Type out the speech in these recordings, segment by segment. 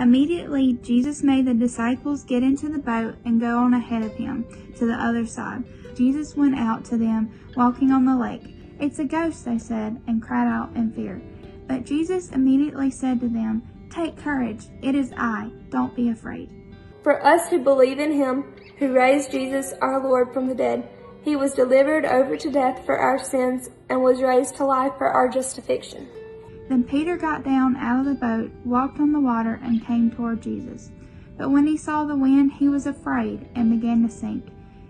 Immediately, Jesus made the disciples get into the boat and go on ahead of him to the other side. Jesus went out to them, walking on the lake. "It's a ghost," they said, and cried out in fear. But Jesus immediately said to them, "Take courage, it is I, don't be afraid." For us who believe in him, who raised Jesus our Lord from the dead, he was delivered over to death for our sins and was raised to life for our justification. Then Peter got down out of the boat, walked on the water, and came toward Jesus. But when he saw the wind, he was afraid and began to sink.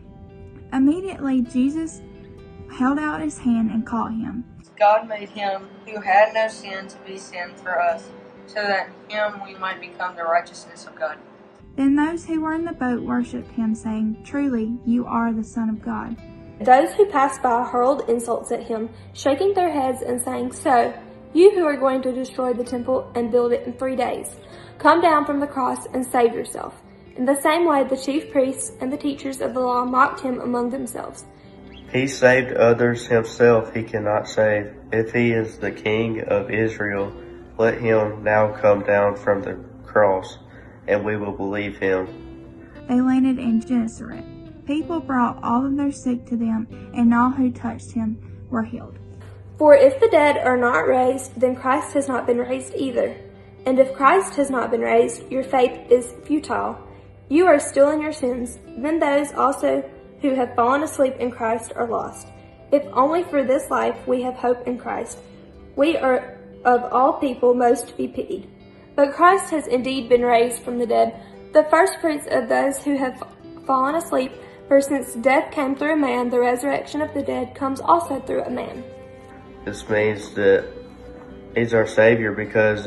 Immediately Jesus held out his hand and caught him. God made him who had no sin to be sin for us, so that in him we might become the righteousness of God. Then those who were in the boat worshipped him, saying, "Truly, you are the Son of God." Those who passed by hurled insults at him, shaking their heads and saying, "So, you who are going to destroy the temple and build it in 3 days, come down from the cross and save yourself." In the same way, the chief priests and the teachers of the law mocked him among themselves. He saved others, himself he cannot save. If he is the King of Israel, let him now come down from the cross, and we will believe him. They landed in Gennesaret. People brought all of their sick to them, and all who touched him were healed. For if the dead are not raised, then Christ has not been raised either. And if Christ has not been raised, your faith is futile. You are still in your sins. Then those also who have fallen asleep in Christ are lost. If only for this life we have hope in Christ, we are of all people most to be pitied. But Christ has indeed been raised from the dead, the first fruits of those who have fallen asleep. For since death came through a man, the resurrection of the dead comes also through a man. This means that he's our Savior because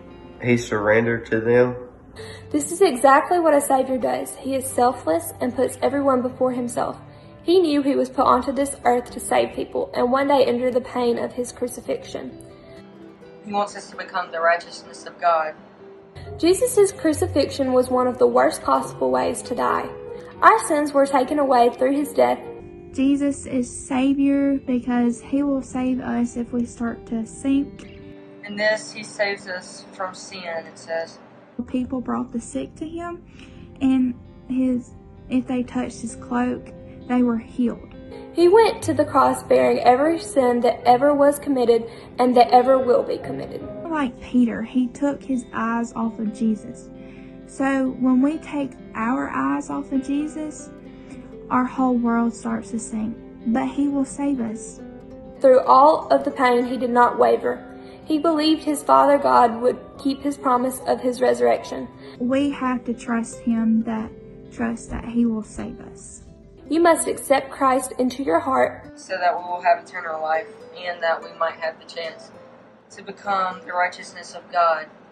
he surrendered to them. This is exactly what a Savior does. He is selfless and puts everyone before himself. He knew he was put onto this earth to save people and one day endure the pain of his crucifixion. He wants us to become the righteousness of God. Jesus' crucifixion was one of the worst possible ways to die. Our sins were taken away through his death. Jesus is Savior because he will save us if we start to sink. In this, he saves us from sin, it says. People brought the sick to him, and if they touched his cloak, they were healed. He went to the cross bearing every sin that ever was committed and that ever will be committed. Like Peter, he took his eyes off of Jesus. So when we take our eyes off of Jesus, our whole world starts to sink. But he will save us. Through all of the pain, he did not waver. He believed his Father God would keep his promise of his resurrection. We have to trust him, trust that he will save us. You must accept Christ into your heart so that we will have eternal life and that we might have the chance to become the righteousness of God